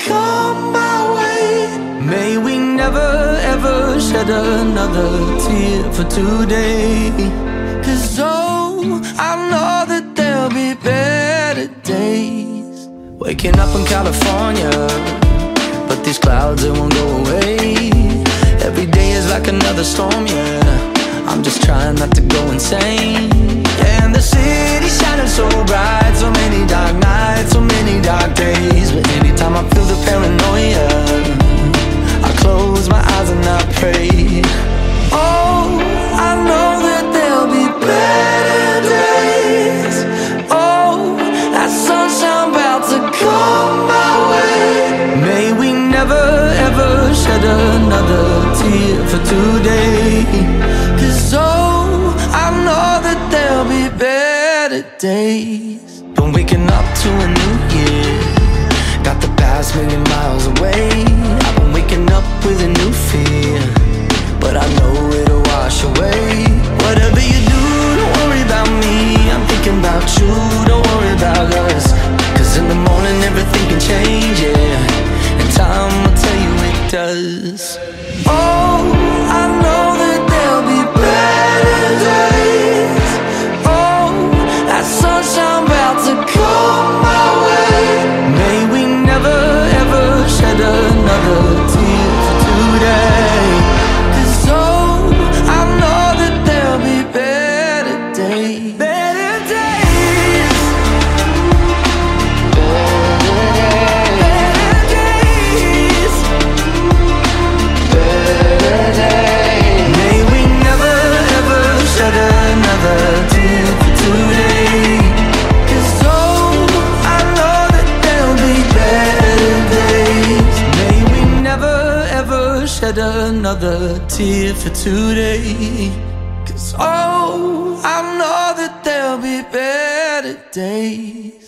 come my way. May we never ever shed another tear for today. 'Cause oh, I know that there'll be better days. Waking up in California, but these clouds, they won't go away. Every day is like another storm, yeah. I'm just trying not to go insane. Yeah, and the city's shining so bright, so many dark nights, so many dark days. But anytime I feel the paranoia, I close my eyes and I pray. Oh, I know that there'll be better days. Oh, that sunshine about to come my way. May we never ever shed another tear for today. 'Cause oh, I know that there'll be better days. Been waking up to a new year, got the past million miles away. I've been waking up with a new fear, but I know it'll wash away. Whatever you do, don't worry about me, I'm thinking about you, don't worry about us. 'Cause in the morning everything can change, yeah, and time will tell you it does. Oh, I know that there'll be better days. Oh, that sunshine about to come my way. May we never ever shed another tear for today. 'Cause oh, I know that there'll be better days. Better days. Better days. Better days. May we never ever shed another tear for today. 'Cause oh, I know that there'll be better days. May we never ever shed another tear for today. 'Cause oh, I know that there'll be better days.